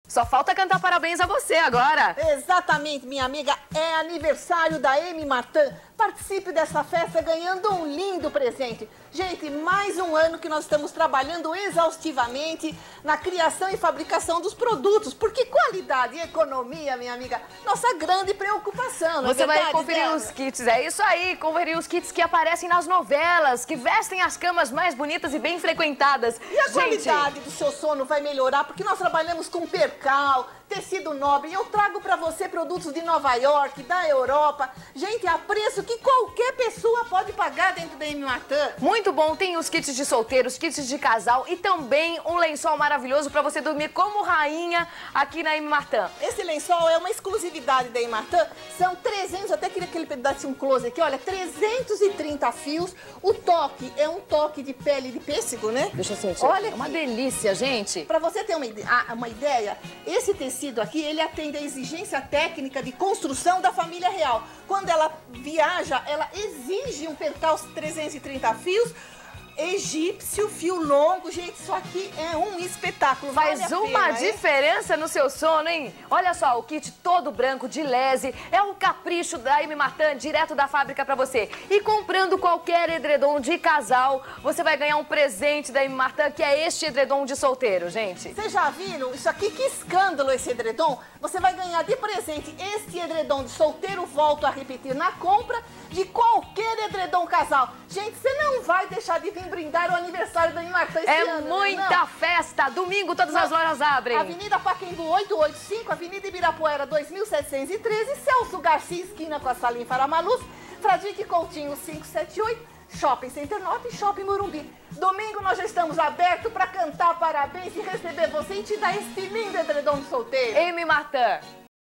Só falta cantar parabéns a você agora. Exatamente, minha amiga. É aniversário da Amy Martin. Participe dessa festa ganhando um lindo presente. Gente, mais um ano que nós estamos trabalhando exaustivamente na criação e fabricação dos produtos. Porque qualidade e economia, minha amiga, nossa grande preocupação. Você vai conferir os kits, é isso aí, conferir os kits que aparecem nas novelas, que vestem as camas mais bonitas e bem frequentadas. E a qualidade do seu sono vai melhorar, porque nós trabalhamos com percal, tecido nobre. E eu trago pra você produtos de Nova York, da Europa. Gente, a preço que qualquer pessoa pode pagar dentro da Amy Martin. Muito bom, tem os kits de solteiros, kits de casal e também um lençol maravilhoso pra você dormir como rainha aqui na Amy Martin. Esse lençol é uma exclusividade da Amy Martin. São 300, até queria que ele pedasse um close aqui, olha, 330 fios. O toque é um toque de pele de pêssego, né? Deixa eu sentir. Olha é uma aqui. Delícia, gente. Pra você ter uma ideia, esse tecido aqui, ele atende à exigência técnica de construção da família real. Quando ela viaja, ela exige um percal 330 fios, egípcio, fio longo. Gente, isso aqui é um espetáculo. Faz vale uma diferença no seu sono, hein? Olha só, o kit todo branco de lese é um capricho da Amy Martin, direto da fábrica pra você. E comprando qualquer edredom de casal, você vai ganhar um presente da Amy Martin, que é este edredom de solteiro, gente. Vocês já viram? Isso aqui, que escândalo esse edredom. Você vai ganhar de presente este edredom de solteiro, volto a repetir, na compra de qualquer edredom casal. Gente, você não vai deixar de vir brindar o aniversário da Amy Martin esse ano. É muita festa! Domingo todas as lojas abrem. Avenida Pacaembu 885, Avenida Ibirapuera 2713, Celso Garcia, esquina com a Salim Faramaluz, Fradique Coutinho 578, Shopping Center Norte e Shopping Morumbi. Domingo nós já estamos abertos para cantar parabéns e receber você e te dar este lindo edredom de solteiro. Amy Martin.